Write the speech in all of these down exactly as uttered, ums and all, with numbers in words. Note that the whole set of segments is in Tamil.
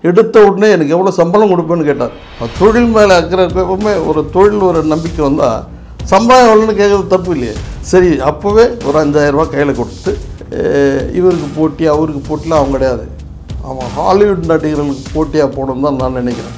எடுத்த உடனே எனக்கு எவ்வளோ சம்பளம் கொடுப்பேன்னு கேட்டார். தொழில் மேலே அக்கறை எப்பவுமே ஒரு தொழில் ஒரு நம்பிக்கை வந்தால் சம்பளம் எவ்வளோன்னு கேட்குறது தப்பு இல்லையே. சரி, அப்போவே ஒரு அஞ்சாயிரரூபா கையில் கொடுத்து இவருக்கு போட்டி அவருக்கு போட்டிலாம் அவங்க கிடையாது, அவன் ஹாலிவுட் நடிகர்களுக்கு போட்டியாக போகணுன்னு தான் நான் நினைக்கிறேன்.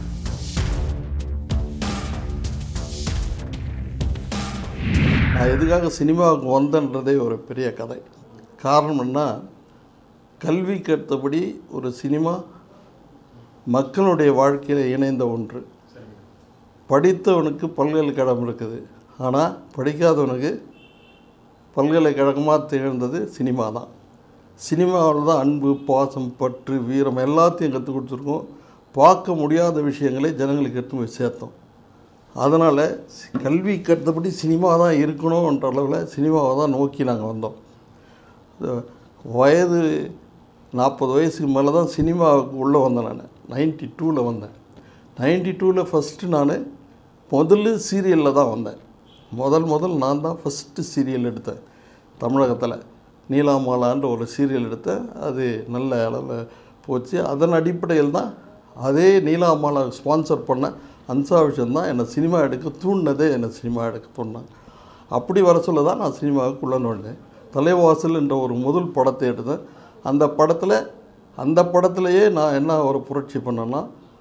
நான் எதுக்காக சினிமாவுக்கு வந்தேன்றதே ஒரு பெரிய கதை. காரணம் என்ன, கல்விக்கு அடுத்தபடி ஒரு சினிமா மக்களுடைய வாழ்க்கையில் இணைந்த ஒன்று. படித்தவனுக்கு பல்கலைக்கழகம் இருக்குது, ஆனால் படிக்காதவனுக்கு பல்கலைக்கழகமாக திகழ்ந்தது சினிமா தான். சினிமாவில் தான் அன்பு, பாசம், பற்று, வீரம் எல்லாத்தையும் கற்றுக் கொடுத்துருக்கோம். பார்க்க முடியாத விஷயங்களை ஜனங்களுக்கு எடுத்து போய் சேர்த்தோம். அதனால் கல்விக்கு அடுத்தபடி சினிமா தான் இருக்கணும்ன்ற அளவில் சினிமாவை தான் நோக்கி நாங்கள் வந்தோம். வயது நாற்பது வயசுக்கு மேலே தான் சினிமாவுக்கு உள்ளே வந்தேன். நான் நைன்டி டூவில் வந்தேன். நைன்டி டூவில் ஃபஸ்ட்டு நான் முதல்ல சீரியலில் தான் வந்தேன். முதல் முதல் நான் தான் ஃபஸ்ட்டு சீரியல் எடுத்தேன் தமிழகத்தில். நீலாமாலான்ற ஒரு சீரியல் எடுத்தேன். அது நல்ல அளவில் போச்சு. அதன் அடிப்படையில் தான் அதே நீலாமாலா ஸ்பான்சர் பண்ண அன்சா விஷயம் தான் என்னை சினிமா எடுக்க தூண்டினதே, என்னை சினிமா எடுக்க தூண்டினாங்க. அப்படி வர சொல்ல தான் நான் சினிமாவுக்கு உள்ள நுழைந்தேன். தலைவாசல் என்ற ஒரு முதல் படத்தை எடுத்தேன். அந்த படத்தில் அந்த படத்துலையே நான் என்ன ஒரு புரட்சி பண்ணேன்னா,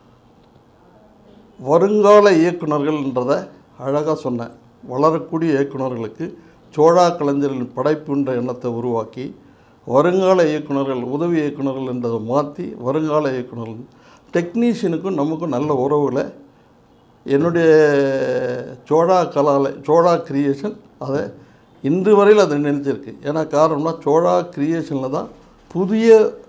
வருங்கால இயக்குநர்கள்ன்றதை அழகாக சொன்னேன். வளரக்கூடிய இயக்குநர்களுக்கு சோழா கலைஞர்களின் படைப்புன்ற எண்ணத்தை உருவாக்கி, வருங்கால இயக்குநர்கள் உதவி இயக்குநர்கள் என்றதை மாற்றி வருங்கால இயக்குநர்கள் டெக்னீஷியனுக்கும் நமக்கும் நல்ல உறவுகளை என்னுடைய சோழா கலால சோழா கிரியேஷன் அதை இன்று வரையில் அதை நினைச்சிருக்கு. ஏன்னா காரணம்னா சோழா கிரியேஷனில் தான் புதிய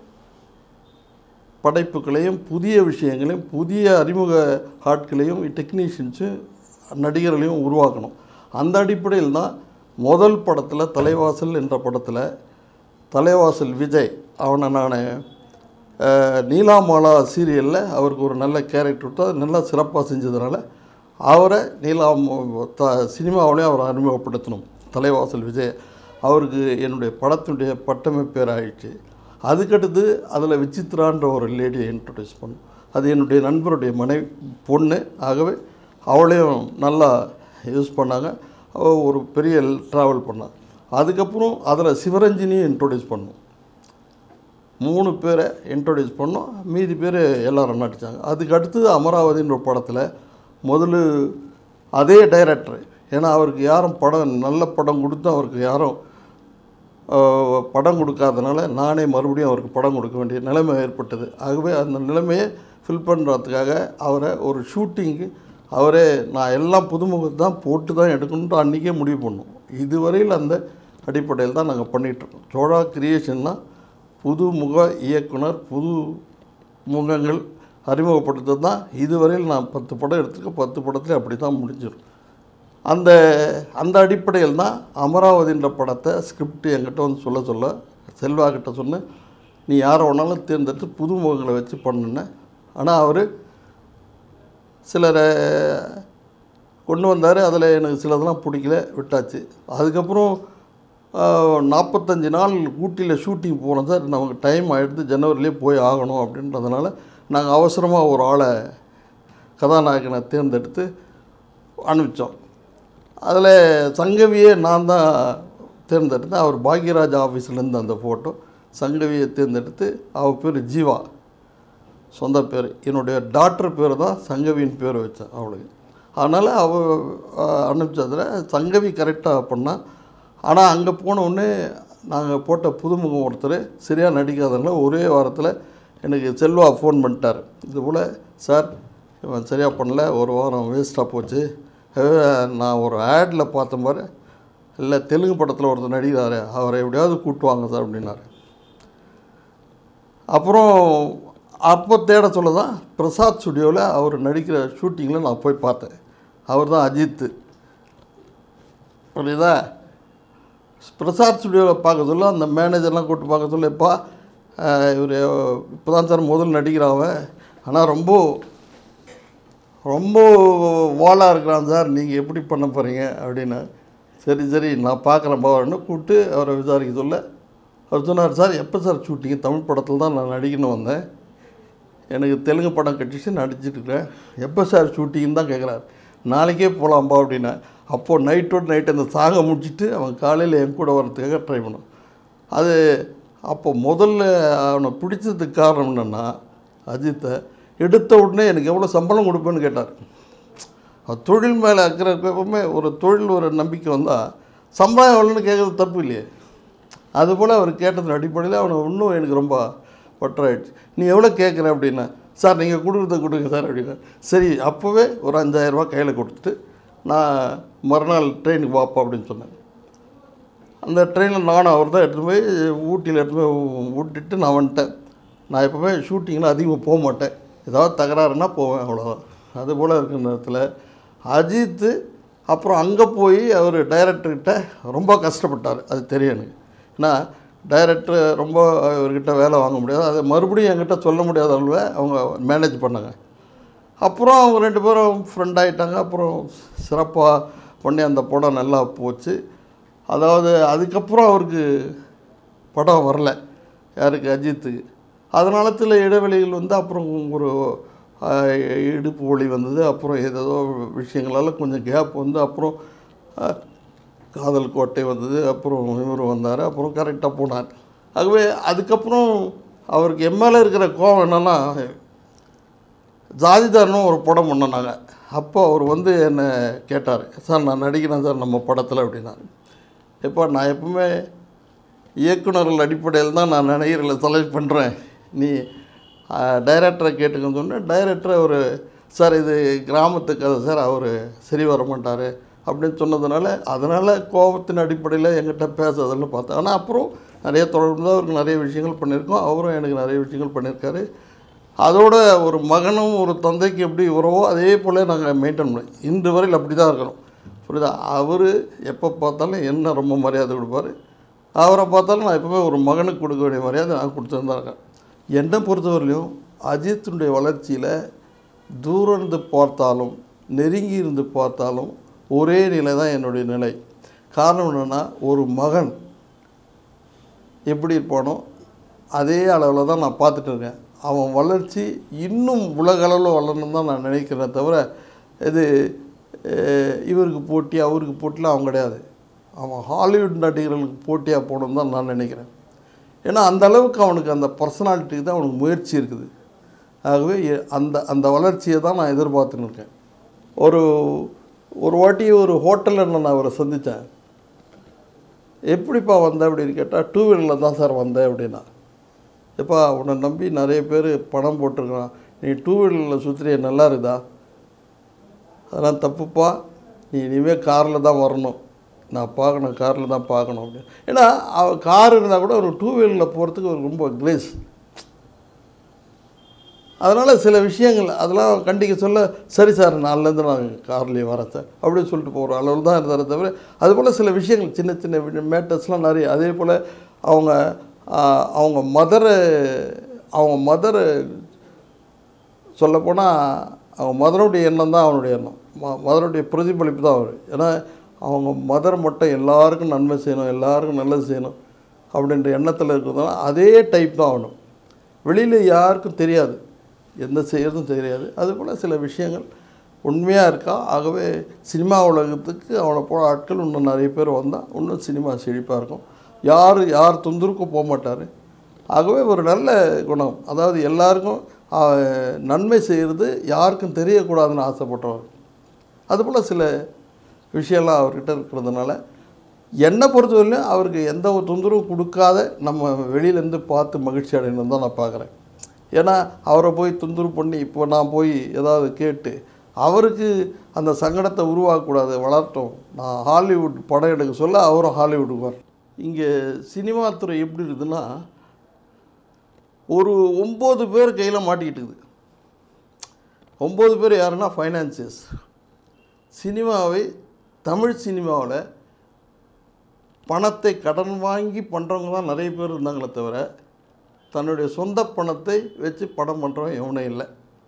படைப்புகளையும் புதிய விஷயங்களையும் புதிய அறிமுக ஆட்களையும் டெக்னீஷியன்ஸும் நடிகர்களையும் உருவாக்கணும். அந்த அடிப்படையில் தான் முதல் படத்தில் தலைவாசல் என்ற படத்தில் தலைவாசல் விஜய் அவனை நான் நீலாமாலா சீரியலில் அவருக்கு ஒரு நல்ல கேரக்டர் விட்டு அது நல்லா சிறப்பாக செஞ்சதுனால அவரை நீலா த சினிமாவிலையும் அவரை அறிமுகப்படுத்தணும். தலைவாசல் விஜய் அவருக்கு என்னுடைய படத்தினுடைய பட்டமை பேர் ஆயிடுச்சு. அதுக்கடுத்து அதில் விசித்ரான்ற ஒரு லேடியை இன்ட்ரடியூஸ் பண்ணோம். அது என்னுடைய நண்பருடைய மனைவி பொண்ணு. ஆகவே அவளையும் நல்லா யூஸ் பண்ணாங்க. ஒரு பெரிய ட்ராவல் பண்ணாங்க. அதுக்கப்புறம் அதில் சிவரஞ்சினியும் இன்ட்ரடியூஸ் பண்ணோம். மூணு பேரை இன்ட்ரடியூஸ் பண்ணோம். மீதி பேர் எல்லோரும் நடித்தாங்க. அதுக்கு அடுத்தது அமராவதின்ற படத்தில் முதல்ல அதே டைரக்டர், ஏன்னா அவருக்கு யாரும் படம் நல்ல படம் கொடுத்து அவருக்கு யாரும் படம் கொடுக்காதனால நானே மறுபடியும் அவருக்கு படம் கொடுக்க வேண்டிய நிலைமை ஏற்பட்டது. ஆகவே அந்த நிலைமையை ஃபில் பண்ணுறதுக்காக அவரை ஒரு ஷூட்டிங்கு அவரே நான் எல்லாம் புதுமுகத்தை தான் போட்டு தான் எடுக்கணுன்ட்டு அன்றைக்கே முடிவு பண்ணோம். இதுவரையில் அந்த அடிப்படையில் தான் நாங்கள் பண்ணிகிட்ருக்கோம். சோழா கிரியேஷன்னா புதுமுக இயக்குனர், புது முகங்கள் அறிமுகப்படுத்துறது தான். இதுவரையில் நான் பத்து படம் எடுத்துருக்கேன். பத்து படத்தில் அப்படி தான் முடிஞ்சிடும். அந்த அந்த அடிப்படையில் தான் அமராவதின்ற படத்தை ஸ்கிரிப்ட் என்கிட்ட வந்து சொல்ல சொல்ல செல்வாக்கிட்ட சொன்னேன், நீ யாரை வேணாலும் தேர்ந்தெடுத்து புதுமுகங்களை வச்சு பண்ணுனேன். ஆனால் அவர் சிலரை கொண்டு வந்தார். அதில் எனக்கு சிலதெல்லாம் பிடிக்கல, விட்டாச்சு. அதுக்கப்புறம் நாற்பத்தஞ்சு நாள் ஊட்டியில் ஷூட்டிங் போனோம் சார். நமக்கு டைம் ஆகிடுது, ஜனவரிலேயே போய் ஆகணும் அப்படின்றதுனால நாங்கள் அவசரமாக ஒரு ஆளை கதாநாயகனை தேர்ந்தெடுத்து அனுப்பிச்சோம். அதில் சங்கவியை நான் தான் தேர்ந்தெடுத்தேன். அவர் பாக்யராஜ் ஆஃபீஸ்லேருந்து அந்த ஃபோட்டோ சங்கவியை தேர்ந்தெடுத்து அவள் பேர் ஜீவா, சொந்த பேர். என்னுடைய டாக்டர் பேர் தான் சங்கவியின் பேர் வச்சேன் அவளுக்கு. அதனால் அவள் அனுப்பிச்சதில் சங்கவி கரெக்டாக பண்ணால். ஆனால் அங்கே போனவுடனே நாங்கள் போட்ட புதுமுகம் ஒருத்தர் சரியாக நடிக்காதனால ஒரே வாரத்தில் எனக்கு செல்வா ஃபோன் பண்ணிட்டார். இதுபோல் சார் இவன் சரியாக பண்ணல, ஒரு வாரம் வேஸ்ட்டாக போச்சு. நான் ஒரு ஆடில் பார்த்த மாதிரி இல்லை, தெலுங்கு படத்தில் ஒருத்தர் நடிக்கிறாரு, அவரை எப்படியாவது கூட்டுவாங்க சார் அப்படின்னாரு. அப்புறம் அப்போ தேட சொல்ல தான் பிரசாத் ஸ்டுடியோவில் அவர் நடிக்கிற ஷூட்டிங்கில் நான் போய் பார்த்தேன். அவர் தான் அஜித்து, புரியுதா? பிரசாத் ஸ்டுடியோவில் பார்க்க சொல்ல அந்த மேனேஜர்லாம் கூப்பிட்டு பார்க்க சொல்ல, எப்பா இவர் இப்போ தான் சார் முதல் நடிக்கிறான், ஆனால் ரொம்ப ரொம்ப வாலாக இருக்கிறான் சார், நீங்கள் எப்படி பண்ண போகிறீங்க அப்படின்னு. சரி சரி நான் பார்க்குறேன் பாவன்னு கூப்பிட்டு அவரை விசாரிக்க சொல்ல அவர் சொன்னார், சார் எப்போ சார் ஷூட்டிங்கு? தமிழ் படத்தில் தான் நான் நடிக்கணும் வந்தேன், எனக்கு தெலுங்கு படம் கட்டிச்சு நடிச்சிட்ருக்கிறேன், எப்போ சார் ஷூட்டிங்னு தான் கேட்குறாரு. நாளைக்கே போகலாம்பா அப்படின்னா. அப்போது நைட்டோடு நைட்டு அந்த சாங்கை முடிச்சுட்டு அவன் காலையில் என் கூட வரத்துக்காக ட்ரை பண்ணான். அது அப்போ முதல்ல அவனை பிடிச்சதுக்கு காரணம் என்னென்னா, அஜித்தை எடுத்த உடனே எனக்கு எவ்வளோ சம்பளம் கொடுப்பேன்னு கேட்டார். தொழில் மேலே அக்கறை எப்பவுமே ஒரு தொழில் ஒரு நம்பிக்கை வந்தால் சம்பளம் எவ்வளோன்னு கேட்குறது தப்பு இல்லையே. அதுபோல் அவர் கேட்டதன் அடிப்படையில் அவனை இன்னும் எனக்கு ரொம்ப பற்றாயிடுச்சு. நீ எவ்வளோ கேட்குற அப்படின்னா, சார் நீங்கள் கொடுக்குறத கொடுங்க சார் அப்படின்னா. சரி, அப்போவே ஒரு அஞ்சாயிரரூபா கையில் கொடுத்துட்டு நான் மறுநாள் ட்ரெயினுக்கு வாப்பா அப்படின்னு சொன்னேன். அந்த ட்ரெயினில் நானும் அவர் தான் எடுத்துகிட்டு போய் ஊட்டியில் எடுத்துகிட்டு போய் ஊட்டிட்டு நான் வந்துட்டேன். நான் எப்போவுமே ஷூட்டிங்கில் அதிகமாக போக மாட்டேன், ஏதாவது தகராறுனா போவேன், அவ்வளோதான். அதுபோல் இருக்கிற நேரத்தில் அஜித்து அப்புறம் அங்கே போய் அவர் டைரக்டர்கிட்ட ரொம்ப கஷ்டப்பட்டார். அது தெரியும் எனக்கு. ஏன்னா டைரக்டர் ரொம்ப இவர்கிட்ட வேலை வாங்க முடியாது, அதை மறுபடியும் என்கிட்ட சொல்ல முடியாத அளவில் அவங்க மேனேஜ் பண்ணாங்க. அப்புறம் அவங்க ரெண்டு பேரும் ஃப்ரெண்ட் ஆகிட்டாங்க. அப்புறம் சிறப்பாக பண்ணி அந்த படம் நல்லா போச்சு. அதாவது அதுக்கப்புறம் அவருக்கு படம் வரல, யாருக்கு, அஜித்துக்கு. அதனால சில இடைவெளிகள் வந்து அப்புறம் ஒரு இடுப்பு ஒளி வந்தது. அப்புறம் ஏதோ விஷயங்களால் கொஞ்சம் கேப் வந்து அப்புறம் காதல் கோட்டை வந்தது. அப்புறம் இவர் வந்தார், அப்புறம் கரெக்டாக போனார். ஆகவே அதுக்கப்புறம் அவருக்கு எம்எல்ஏ இருக்கிற கோவம் என்னென்னா, ஜாதிதாரனும் ஒரு படம் பண்ணனாங்க. அப்போ அவர் வந்து என்னை கேட்டார், சார் நான் நடிக்கிறேன் சார் நம்ம படத்தில் அப்படின்னாரு. எப்போ நான் எப்பவுமே இயக்குநர்கள் அடிப்படையில் தான் நான் நடிகர்களை செலக்ட் பண்ணுறேன், நீ டைரக்டரை கேட்டுக்கன்னு சொன்னேன். டைரக்டரை ஒரு சார் இது கிராமத்து கதை சார், அவர் சரி வர மாட்டார் அப்படின்னு சொன்னதுனால, அதனால் கோபத்தின் அடிப்படையில் என்கிட்ட பேசுறதெல்லாம் பார்த்தேன். ஆனால் அப்புறம் நிறைய தொடர்ந்து அவருக்கு நிறைய விஷயங்கள் பண்ணியிருக்கோம், அவரும் எனக்கு நிறைய விஷயங்கள் பண்ணியிருக்காரு. அதோட ஒரு மகனும் ஒரு தந்தைக்கு எப்படி உறவோ அதே போல் நாங்கள் மெயின்டைன் பண்ணோம். இன்று வரையில் அப்படி தான் இருக்கிறோம், புரியுதா. அவர் எப்போ பார்த்தாலும் என்ன ரொம்ப மரியாதை கொடுப்பார், அவரை பார்த்தாலும் நான் எப்போவுமே ஒரு மகனுக்கு கொடுக்க வேண்டிய மரியாதை நான் கொடுத்துருந்தான் இருக்கேன். என்னை பொறுத்தவரையிலையும் அஜித்துடைய வளர்ச்சியில் தூரம் இருந்து பார்த்தாலும் நெருங்கி இருந்து பார்த்தாலும் ஒரே நிலை தான் என்னுடைய நிலை. காரணம் என்னென்னா, ஒரு மகன் எப்படி இருப்பானோ அதே அளவில் தான் நான் பார்த்துட்டு இருக்கேன். அவன் வளர்ச்சி இன்னும் உலக அளவில் வளரணுன்னு தான் நான் நினைக்கிறேன் தவிர, இது இவருக்கு போட்டி அவருக்கு போட்டிலாம் அவன் கிடையாது. அவன் ஹாலிவுட் நடிகர்களுக்கு போட்டியாக போகணுன்னு தான் நான் நினைக்கிறேன். ஏன்னா அந்த அளவுக்கு அவனுக்கு அந்த பர்சனாலிட்டிக்கு தான் அவனுக்கு முயற்சி இருக்குது. ஆகவே அந்த அந்த வளர்ச்சியை தான் நான் எதிர்பார்த்துன்னு இருக்கேன். ஒரு ஒரு வாட்டி ஒரு ஹோட்டலில் நான் அவரை சந்தித்தேன். எப்படிப்பா வந்தேன் அப்படின்னு கேட்டால், டூ வீலரில் தான் சார் வந்தேன் அப்படின்னா. எப்பா உன்னை நம்பி நிறைய பேர் பணம் போட்டிருக்கான், நீ டூ வீலரில் சுற்றுறிய நல்லா இருக்குதா, அதெல்லாம் தப்புப்பா, நீ இனிமேல் காரில் தான் வரணும், நான் பார்க்கணும் காரில் தான் பார்க்கணும் அப்படின்னு. ஏன்னா கார் இருந்தால் கூட ஒரு டூ வீலரில் போகிறதுக்கு ஒரு ரொம்ப கிரேஸ். அதனால் சில விஷயங்கள் அதெல்லாம் கண்டிக்க சொல்ல, சரி சார் நாலுலேருந்து நான் கார்லேயே வரேன் சார் அப்படின்னு சொல்லிட்டு போகிற அளவில் தான் இருந்தாரே தவிர, அதுபோல் சில விஷயங்கள் சின்ன சின்ன மேட்டர்ஸ்லாம் நிறைய. அதே போல் அவங்க அவங்க மதரை அவங்க மதரை சொல்லப்போனால் அவங்க மதனுடைய எண்ணம் தான் அவனுடைய எண்ணம், ம மதனுடைய பிரதிபலிப்பு தான் அவர். ஏன்னா அவங்க மதர் மட்டும் எல்லாருக்கும் நன்மை செய்யணும், எல்லாருக்கும் நல்லது செய்யணும் அப்படின்ற எண்ணத்தில் இருக்கிறதுனால அதே டைப் தான் ஆகணும். வெளியில் யாருக்கும் தெரியாது, எந்த செய்கிறதும் தெரியாது. அதுபோல் சில விஷயங்கள் உண்மையாக இருக்கா. ஆகவே சினிமா உலகத்துக்கு அவனை போல ஆட்கள் இன்னும் நிறைய பேர் வந்தால் இன்னும் சினிமா செழிப்பாக இருக்கும். யார் யார் தொந்தருக்கும் போக மாட்டார். ஆகவே ஒரு நல்ல குணம், அதாவது எல்லாருக்கும் நன்மை செய்கிறது யாருக்கும் தெரியக்கூடாதுன்னு ஆசைப்பட்டவர். அதுபோல் சில விஷயம்லாம் அவர்கிட்ட இருக்கிறதுனால என்னை பொறுத்தவரையிலும் அவருக்கு எந்த ஒரு தொந்தரவும் கொடுக்காத நம்ம வெளியிலேருந்து பார்த்து மகிழ்ச்சி அடையணும் தான் நான் பார்க்குறேன். ஏன்னா அவரை போய் தொந்தரவு பண்ணி இப்போ நான் போய் ஏதாவது கேட்டு அவருக்கு அந்த சங்கடத்தை உருவாக்கக்கூடாது, வளர்த்தோம். நான் ஹாலிவுட் படம் எடுக்க சொல்ல அவரும் ஹாலிவுட்டுக்கு வர. இங்கே சினிமா துறை எப்படி இருக்குதுன்னா, ஒரு ஒம்பது பேர் கையில் மாட்டிக்கிட்டு இருக்குது. ஒம்பது பேர் யாருன்னா ஃபைனான்சியர்ஸ். சினிமாவை தமிழ் சினிமாவில் பணத்தை கடன் வாங்கி பண்ணுறவங்க தான் நிறைய பேர் இருந்தாங்களே தவிர, தன்னுடைய சொந்த பணத்தை வச்சு படம் பண்ணுறவன் எவனே இல்லை.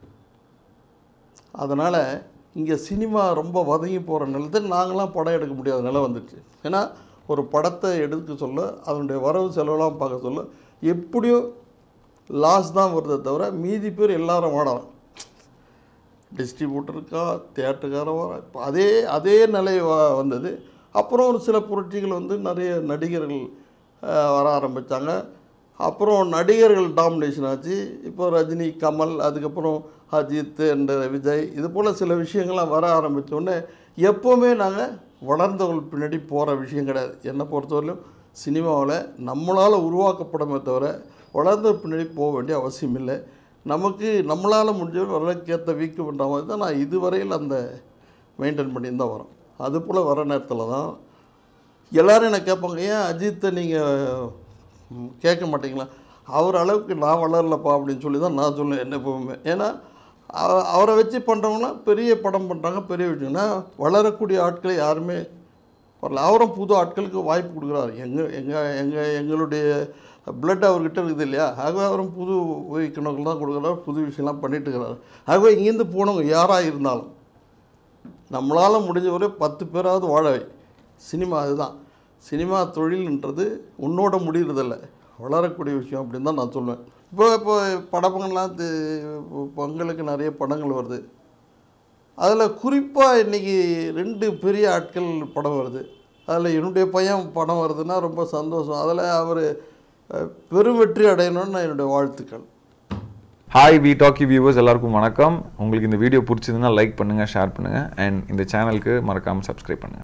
அதனால் இங்கே சினிமா ரொம்ப வதங்கி போகிற நிலத்தில் நாங்களாம் படம் எடுக்க முடியாத நிலை வந்துடுச்சு. ஏன்னா ஒரு படத்தை எடுக்க சொல்ல அதனுடைய வரவு செலவெல்லாம் பார்க்க சொல்ல எப்படியோ லாஸ் தான் வருதே தவிர மீதி பேர் எல்லாரும் வாடலாம். டிஸ்ட்ரிபியூட்டருக்கா தியேட்டருக்கார வர இப்போ அதே அதே நிலை வந்தது. அப்புறம் ஒரு சில புரட்சிகள் வந்து நிறைய நடிகர்கள் வர ஆரம்பித்தாங்க. அப்புறம் நடிகர்கள் டாமினேஷன் ஆச்சு. இப்போ ரஜினி, கமல், அதுக்கப்புறம் அஜித் அண்ட் விஜய், இது போல் சில விஷயங்கள்லாம் வர ஆரம்பித்தோடனே எப்போவுமே நாங்கள் வளர்ந்தவர்கள் பின்னாடி போகிற விஷயம் கிடையாது. என்னை பொறுத்தவரையிலும் சினிமாவில் நம்மளால் உருவாக்கப்படமே தவிர வளர்ந்த பின்னாடி போக வேண்டிய அவசியம் இல்லை. நமக்கு நம்மளால் முடிஞ்ச வரக்கேற்ற வீக்கு பண்ணுற மாதிரி தான் நான் இதுவரையில் அந்த மெயின்டைன் பண்ணி தான் வரோம். அதுபோல் வர நேரத்தில் தான் எல்லோரும் என்ன கேட்பாங்க, ஏன் அஜித்தை நீங்கள் கேட்க மாட்டிங்களா? அவர் அளவுக்கு நான் வளரலப்பா அப்படின்னு சொல்லி தான் நான் சொல்லுவேன் என்ன எப்பவுமே. ஏன்னா அவரை வச்சு பண்ணுறவங்களாம் பெரிய படம் பண்ணுறாங்க, பெரிய விஷயம்னா வளரக்கூடிய ஆட்களை யாருமே வரல. அவரும் புது ஆட்களுக்கு வாய்ப்பு கொடுக்குறாரு. எங்கள் எங்கள் எங்கள் எங்களுடைய பிளட் அவர்கிட்ட இருக்குது இல்லையா? ஆகவே அவரும் புது இயக்குனர்கள் தான் கொடுக்குறாரு, புது விஷயம்லாம் பண்ணிட்டு இருக்கிறாரு. ஆகவே இங்கேருந்து போனவங்க யாராக இருந்தாலும் நம்மளால் முடிஞ்ச ஒரு பத்து பேராவது வாழவை. சினிமா அதுதான். சினிமா தொழில்ன்றது உன்னோட முடிகிறதில்ல, வளரக்கூடிய விஷயம் அப்படின்னு தான் நான் சொல்லுவேன். இப்போ இப்போ படங்கள்லாம் பொங்கலுக்கு நிறைய படங்கள் வருது. அதில் குறிப்பாக இன்றைக்கி ரெண்டு பெரிய ஆட்கள் படம் வருது. அதில் என்னுடைய பையன் படம் வருதுன்னா ரொம்ப சந்தோஷம். அதில் அவர் பெரும் வெற்றி அடையணும்னு என்னுடைய வாழ்த்துக்கள். ஹாய் வி டாக்கி வியூவர்ஸ், எல்லாருக்கும் வணக்கம். உங்களுக்கு இந்த வீடியோ பிடிச்சதுன்னா லைக் பண்ணுங்கள், ஷேர் பண்ணுங்கள், அண்ட் இந்த சேனலுக்கு மறக்காமல் சப்ஸ்கிரைப் பண்ணுங்கள்.